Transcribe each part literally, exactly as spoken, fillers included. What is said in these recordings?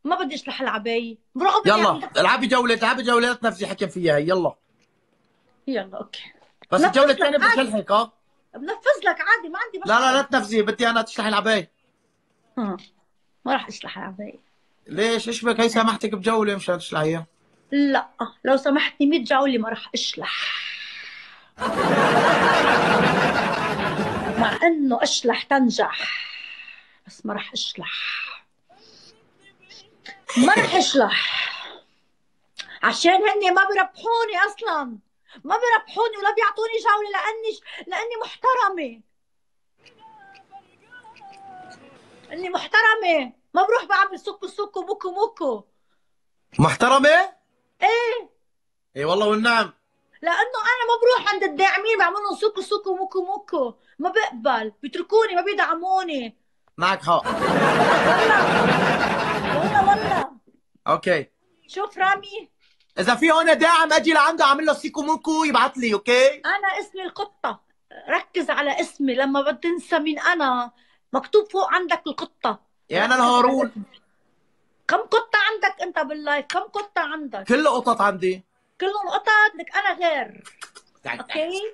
ما بدي اشلح العباية برغم اني عم يلا بفكر. العبي جوله، العبي جوله، لا تنفسي حكم فيها هي. يلا يلا اوكي. بس بنفذ الجوله لك الثانيه بدي عادي، اشلحك. ها بنفذ لك عادي، ما عندي لا لا لا مشكلة. تنفسي، بدي انا تشلحي العباية. ها، ما راح اشلح العباية. ليش؟ ايش بك؟ هي سامحتك بجوله مشان تشلحيها. لا، لو سمحتني مية جولة ما راح اشلح، مع انه اشلح تنجح، بس ما راح اشلح. ما راح اشلح عشان هني ما بربحوني اصلا، ما بربحوني ولا بيعطوني جولة لاني لاني محترمة. اني محترمة، ما بروح بعمل سكو سكو موكو موكو. محترمه؟ ايه، اي والله والنعم. لانه انا ما بروح عند الداعمين بعمل لهم سكو سكو موكو موكو، ما بقبل، بيتركوني، ما بيدعموني. معك حق. والله والله والله. اوكي، شوف رامي، اذا في هون داعم اجي لعنده اعمل له سيكو مونكو يبعث لي. اوكي انا اسمي القطة، ركز على اسمي لما بتنسى مين انا. مكتوب فوق عندك القطة، يا انا ركز على الهارون. الاسم. كم قطة عندك انت باللايف؟ كم قطة عندك؟ كل قطط عندي. كلهم قطط، لك انا غير. اوكي،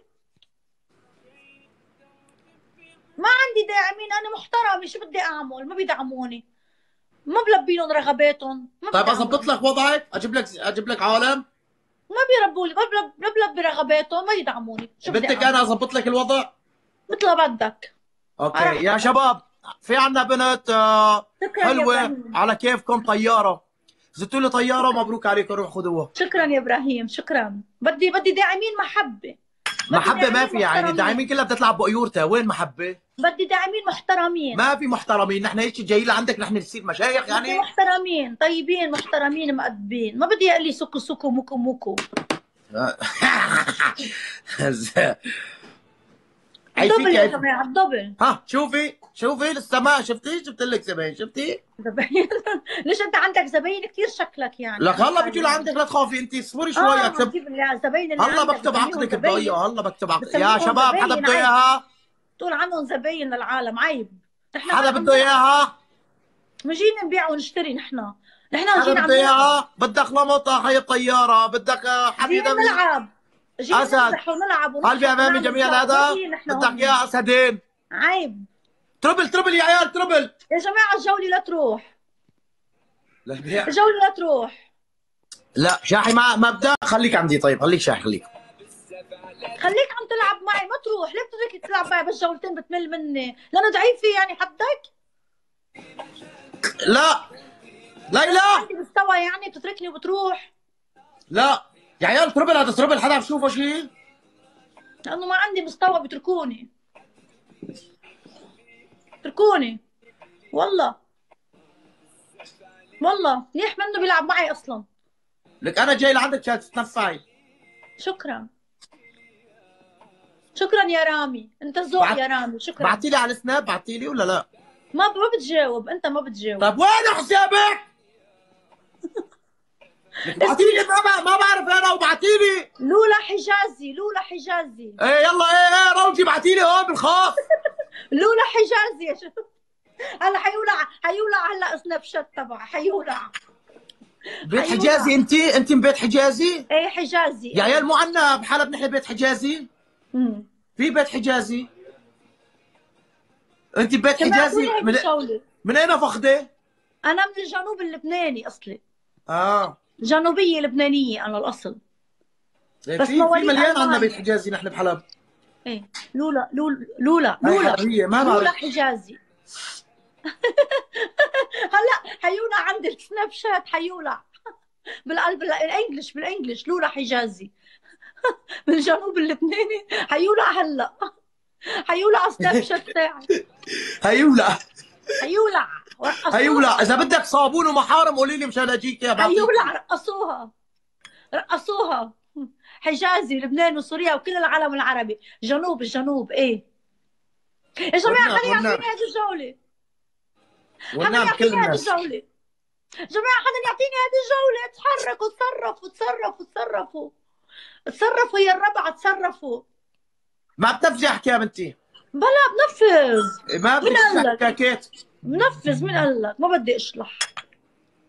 ما عندي داعمين، انا محترمة، شو بدي اعمل؟ ما بيدعموني، ما بلبي لهم رغباتهم، ما طيب اضبط بيدعموني. لك وضعك، اجيب لك اجيب لك عالم. ما بيربوا لي، ما بلب- ما بلبي رغباتهم، ما يدعموني، شو بدي بدك اعمل؟ انا اضبط لك الوضع؟ مثل ما بدك. اوكي على يا حسب. شباب، في عنا بنت آه، شكرا يا حلوه ابراهيم. على كيفكم، طياره. زدتوا لي طياره، مبروك عليكم، روح خذوها. شكرا يا ابراهيم، شكرا. بدي بدي داعمين محبة، بدي محبه ما داعمين في يا عيني، الداعمين محترمين، كلها بتطلع بقيورتها، وين محبه؟ بدي داعمين محترمين. ما في محترمين، نحن هيك جايين لعندك نحن نصير مشايخ بدي يعني؟ محترمين طيبين محترمين مؤدبين، ما بدي يقول لي سكو سكو موكو موكو. هي الدبل فيك يا هي. جماعة، الدبل. ها شوفي شوفي لسه ما شفتي، جبت لك زباين، شفتي؟ زباين. ليش انت عندك زباين كثير شكلك يعني، لك انا هلا خايفة بيجوا يعني. لعندك، لا تخافي انت، اصبري شوي اه، اكتب. بتجيب اللي الزباين اللي هلا عندك بكتب بتسميهم عقدك بضيع، زباين، هلا بكتب عقد يا بتسميهم شباب، حدا زباين، بده عيب اياها؟ تقول عنهم زباين للعالم، عيب. نحن حدا هون عم بده نلعب، اياها؟ مش جايين نبيع ونشتري. نحن نحن حدا جايين بده عم نلعب، اياها؟ بدك لمطة حي الطيارة، بدك آه، حبي جايين دبي؟ نلعب، جايين اسد نمزح ونلعب قلبي ونضحك امامي ونعمل جميع سوا، ما الادب، جايين نحن بدك هون. اياها اسدين. عيب. تربل تربل يا عيال، تربل. يا جماعة الجولة لا تروح، للبيع. الجولة لا تروح. لا شاحي ما ما بدك، خليك عندي. طيب خليك شاحي، خليك. خليك عم تلعب معي، ما تروح. ليه بتتركني تلعب معي بس جولتين بتمل مني؟ لأنه ضعيفة يعني حدك؟ لا لأنه ما ليلى، عندي مستوى يعني بتتركني وبتروح؟ لا يا عيال، تربل هذا تربل، حدا عم يشوفه شيء؟ لأنه ما عندي مستوى بتركوني، بتركوني. والله والله منيح منه بيلعب معي أصلا. لك انا جاي لعندك عشان تتنفعي. شكرا، شكرا يا رامي، انت ذوق بعت يا رامي، شكرا. بعتي لي على السناب، بعتي لي ولا لا؟ ما ما بتجاوب، انت ما بتجاوب. طيب وين حسابك؟ لك بعتي اسمي لي، ما ما بعرف انا، وبعتي لي. لولا حجازي، لولا حجازي، ايه يلا، ايه ايه روجي، بعتي لي هون بالخاص. لولا حجازي يا شو. هلا حيولع، حيولع هلا سناب شات تبعه، حيولع، بيت حيولع. حجازي؟ انت انت من بيت حجازي؟ ايه حجازي يا عيال ايه. مو عنا بحلب نحن بيت حجازي؟ امم في بيت حجازي. انت ببيت كمان اعطوني حجازي هيدي من الجولة. من اين فخده؟ انا من الجنوب اللبناني اصلي، اه جنوبية لبنانية انا الاصل، إيه، بس في في مواليد مليان عنا بيت المانيا. حجازي نحن بحلب. ايه، لولا لولا لولا هاي لولا حلبية ما لولا بعرف. حجازي. هلا حيولع عندي السناب شات، حيولع بالقلب الانجليش، بالانجليش لولا حجازي. من الجنوب اللبناني، حيولع هلا، حيولع سناب شات تاعي، هيولع. حيولع. هيولع، ورقصوها، اذا بدك صابون ومحارم قولي لي مشان اجيك يا حيولع، بعطيكي. رقصوها، رقصوها. حجازي ولبنان وسوريا وكل العالم العربي، جنوب الجنوب ايه. يا جماعة والنعم حدا والنعم يعطيني هذه الجولة، حدا والنعم كل يعطيني هذه الناس. الجولة. جماعة حدا يعطيني هذه الجولة، اتحركوا، تصرفوا تصرفوا تصرفوا تصرفوا يا الربع، تصرفوا. ما بتنفذي احكي يا بنتي. بلا بنفذ. إيه، ما مين بدك قال تشلحي لك؟ كاكيت. بنفذ، مين قال لك؟ ما بدي اشلح.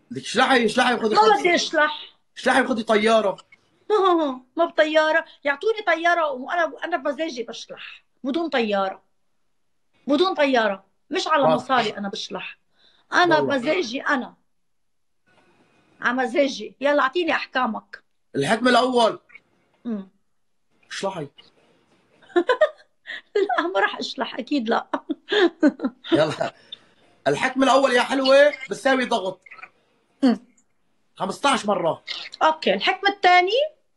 بدك تشلحي اشلحي وخذي ما خلص. بدي اشلح. اشلحي وخذي طياره. ما بطياره، يعطوني طياره وانا انا بمزاجي بشلح بدون طياره، بدون طياره، مش على بس مصاري انا بشلح. انا والله بمزاجي، انا على مزاجي. يلا اعطيني احكامك. الحكم الاول امم اشلحي. لا ما راح اشلح اكيد لا. يلا الحكم الاول يا حلوه بتساوي ضغط أمم. خمسطعش مره. اوكي الحكم الثاني.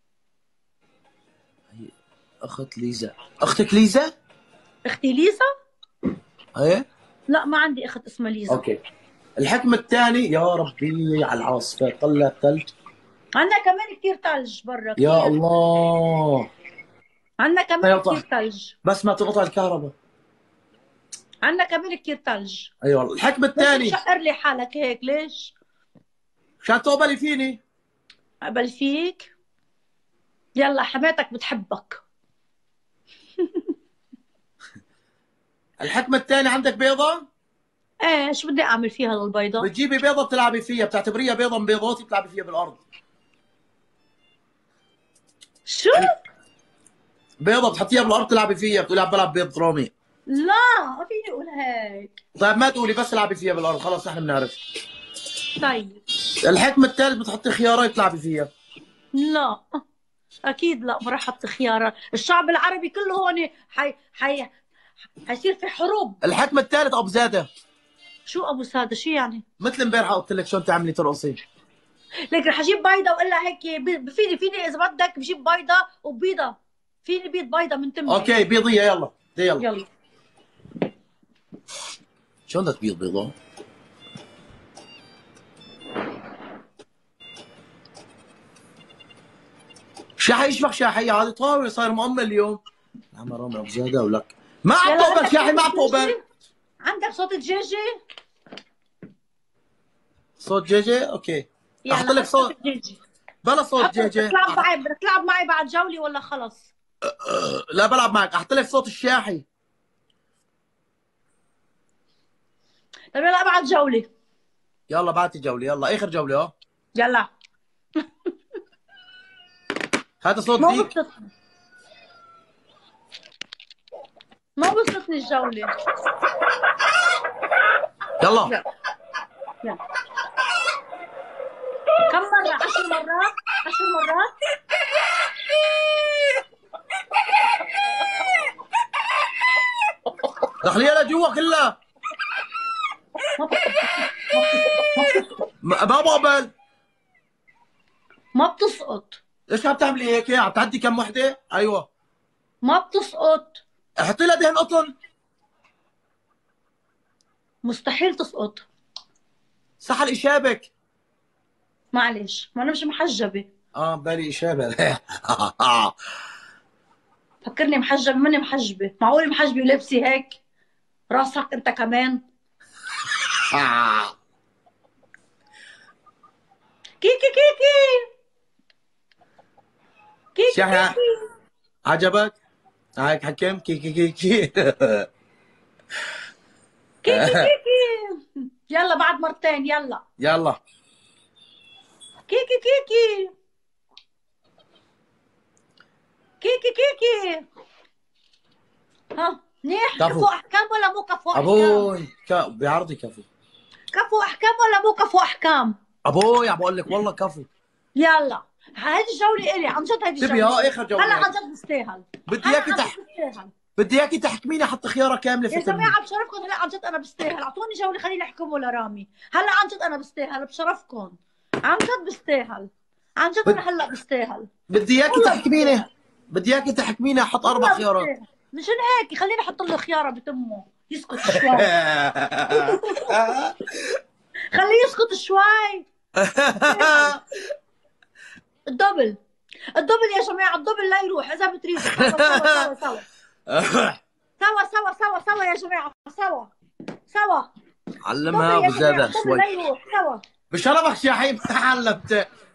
اخت ليزا. اختك ليزا؟ اختي ليزا؟ ايه. لا ما عندي اخت اسمها ليزا. اوكي الحكم الثاني يا ربي على العاصفه طلع ثلج. عندنا كمان كثير ثلج برا يا كثير. الله. عندنا كمان كثير يلا ثلج. بس ما تقطع الكهرباء. عندنا كمان كثير ثلج. اي والله. الحكم ليش الثاني مشقر لي حالك هيك ليش؟ مشان تقبلي فيني. اقبل فيك؟ يلا حماتك بتحبك. الحكم الثاني عندك بيضه. ايه شو بدي اعمل فيها للبيضة؟ بتجيبي بيضه بتلعبي فيها، بتعتبريها بيضه من بيضاتي بتلعبي فيها بالارض. شو؟ بيضه بتحطيها بالارض تلعبي فيها، بتقولي عم بلعب بيض رومي. لا ما فيني اقول هيك. طيب ما تقولي بس العبي فيها بالارض خلاص نحن بنعرف. طيب. الحكم الثالث بتحطي خيارات تلعبي فيها. لا اكيد لا، ما راح احط خيارات. الشعب العربي كله هون حي حي حيصير في حروب. الحكم الثالث ابو زاده. شو ابو ساده؟ شو يعني؟ مثل امبارحه قلت لك شلون تعملي ترقصي. لك رح اجيب بيضه واقول لها هيك ب- فيني فيني اذا بدك بجيب بيضه وبيضه، فيني بيض بيضه من تمي. اوكي بيضيه يلا دي يلا. يلا. شلون بدك تبيض بيضه؟ شاحي يشبح شاحي عادي طاوله صاير مؤمن اليوم. عم رامي ابو زاده ولك ما عم يلا تقبل عندك شاحي صوت ما عم تقبل. الدجاجة؟ عندك صوت الدجاجة؟ صوت جيجي اوكي. يلا احط لك حط صوت صوت الدجاجة. بلا صوت حط. بدك جيجي. تلعب أح... معي، بدك تلعب معي بعد جولة ولا خلص؟ لا بلعب معك. احط لك صوت الشاحي. طيب يلا ابعد جولة. يلا بعتي جوله يلا اخر جوله اه. يلا. هذا صوت ما ديك. وصلتني، ما وصلتني الجولة. يلا يلا يلا. كم مرة؟ عشر مرات؟ عشر مرات؟ دخليها لجوا كلها. ما بتسقط، ما بتسقط، ما بتسقط، ما ما بقبل. ما بتسقط، ليش عم تعملي هيك؟ عم تعدي كم وحده؟ ايوه ما بتسقط. حطي لها دهن قطن. مستحيل تسقط. سحل اشابك. معلش ما انا مش محجبة. اه بالي اشابه. فكرني محجبة، ماني محجبة. معقول محجبة ولابسة هيك؟ راسك انت كمان. كيكي كيكي كيكي شاحي كيكي عجبك؟ هيك حكم كي كي كي كي. كيكي كيكي. يلا بعد مرتين يلا. يلا كيكي كيكي كيكي كيكي. ها منيح؟ كفو. كفو احكام ولا مو كفو احكام؟ ابوي ك... بعرضي كفو. كفو احكام ولا مو كفو احكام؟ ابوي عم بقول لك والله كفو. يلا هذه الجولة الي عن جد، هذه تبي الجولة ها اخر جوله هلا هي. عن جد بستاهل. بدي هلا اياكي عن تح... جد بستاهل. بدي اياكي تحكميني حط خياره كامله في يا التمرين. جماعة بشرفكم هلا عن جد انا بستاهل. اعطوني جولة خليني احكم ولا رامي. هلا عن جد انا بستاهل بشرفكم. عن جد بستاهل. عن جد بد... انا هلا بستاهل. بدي اياكي والله تحكميني. بستاهل. بدي اياكي تحكميني احط اربع والله خيارات. بستاهل. مشان هيك خليني احط له خيارة بتمه يسكت شوي. خليه يسكت شوي. الدبل، الدبل يا جماعة، الدبل لا يروح إذا بتريدوا. سوا سوا سوا سوا سوا سوا سوا سوا يا جماعة، سوا سوا. علمها الدبل يا ابو زاده جماعة، الدبل شوي. لا يروح. سوا. بشرفك شاحي ما علمت.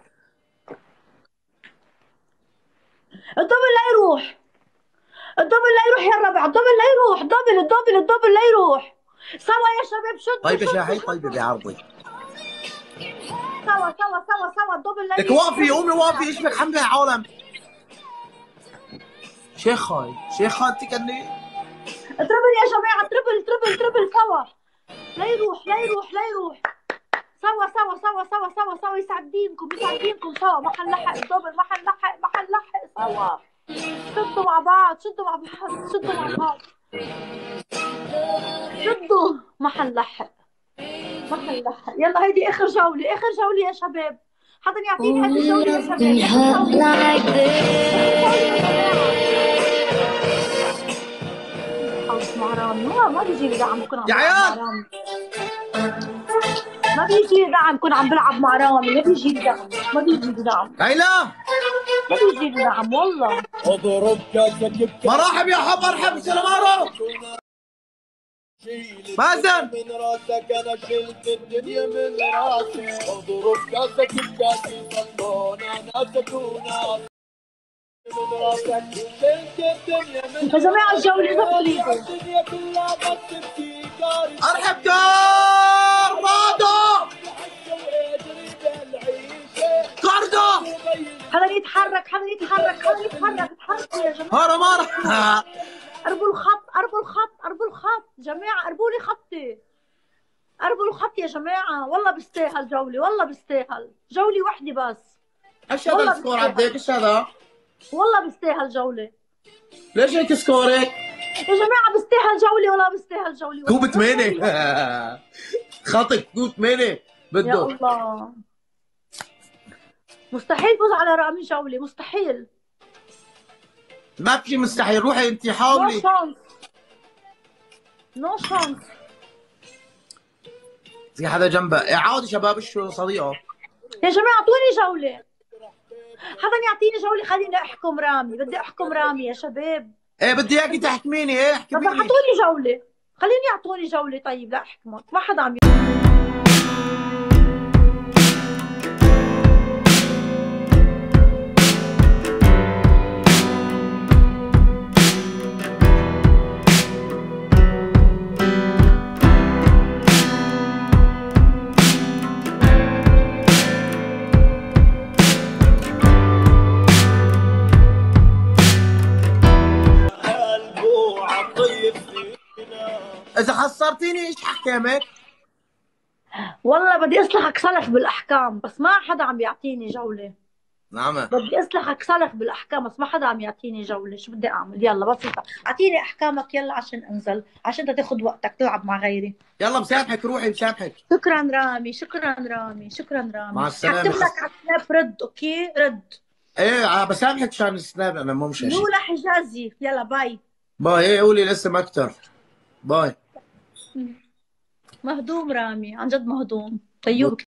الدبل لا يروح، الدبل لا يروح يا الربع، الدبل لا يروح. دبل الدبل الدبل لا يروح. سوا يا شباب. شدوا طيب يا شدوا شاحي شدوا. طيب بعرضي. سوا سوا سوا سوا الدبل لك وافي قومي وافي ايش بك حمله يا عالم. شيخ هاي شيخ هاي تكني تربل يا جماعه، تربل تربل تربل سوا. لا يروح لا يروح لا يروح. سوا سوا سوا سوا سوا سوا يسعد دينكم يسعد دينكم سوا. ما حنلحق الدبل، ما حنلحق ما حنلحق سوا. شدوا مع بعض شدوا مع بعض شدوا مع بعض شدوا. ما حنلحق ما حنلحق. يلا هيدي اخر جولة، اخر جولة يا شباب. حدا يعطيني هيدي الجولة يا شباب. مع رامي ما ما بيجي لي دعم بكون عم يا بلعب عيال. مع رامي. ما بيجي لي دعم بكون عم بلعب مع رامي. ما بيجي لي دعم ما بيجي لي دعم ليلى ما بيجي لي دعم والله. اضرب كاسك مرحب يا حب ارحب سلامارو. مازن من راسك انا شلت الدنيا من راسي. اضرب كاسك بكاسي صلونا ناسك وناس من راسك شلت الدنيا من يا جماعة الجولة اذا تريدوا. الدنيا كلها بس تبكي كاري. ارحب كار رادو كاردو. حدا يتحرك حدا يتحرك حدا يتحرك. اتحركوا يا جماعة. هارا مارا. قربوا الخط قربوا الخط قربوا الخط. جماعة قربوا لي خطي. قربوا الخط يا جماعة. والله بستاهل جولة والله بستاهل. جولة وحدة بس. ايش هذا السكور عندك؟ ايش هذا؟ والله بستاهل جولة. ليش هيك سكورك؟ يا جماعة بستاهل جولة ولا بستاهل جولة. كوب ثمانية. خطك كوب ثمانية يا بده. الله مستحيل فوز على رامي جولة مستحيل. ما في مستحيل. روحي انت نو حاولي. شانس نو شانس. في حدا جنبها. عادي شباب شو صديقه. يا جماعة اعطوني جولة. حدا يعطيني جولة خليني احكم رامي. بدي احكم رامي يا شباب. ايه بدي اياكي تحكميني. ايه طب احكميني. اعطوني جولة خليني يعطوني جولة. طيب لا احكمك ما حدا عم اذا خسرتيني ايش حكامك؟ والله بدي اصلحك صلح بالاحكام بس ما حدا عم يعطيني جولة. نعم. بدي اصلحك صلح بالاحكام بس ما حدا عم يعطيني جولة. شو بدي اعمل؟ يلا بسيطة اعطيني احكامك يلا عشان انزل عشان انت تاخذ وقتك تلعب مع غيري. يلا مسامحك روحي مسامحك. شكرا رامي شكرا رامي شكرا رامي. مع السلامة. حكتب لك على السناب رد. اوكي رد. ايه بسامحك عشان السناب انا مو مشاشي. لولا حجازي. يلا باي باي. ايه قولي لسه ما اكتر. باي. مهضوم رامي عن جد مهضوم. طيوب.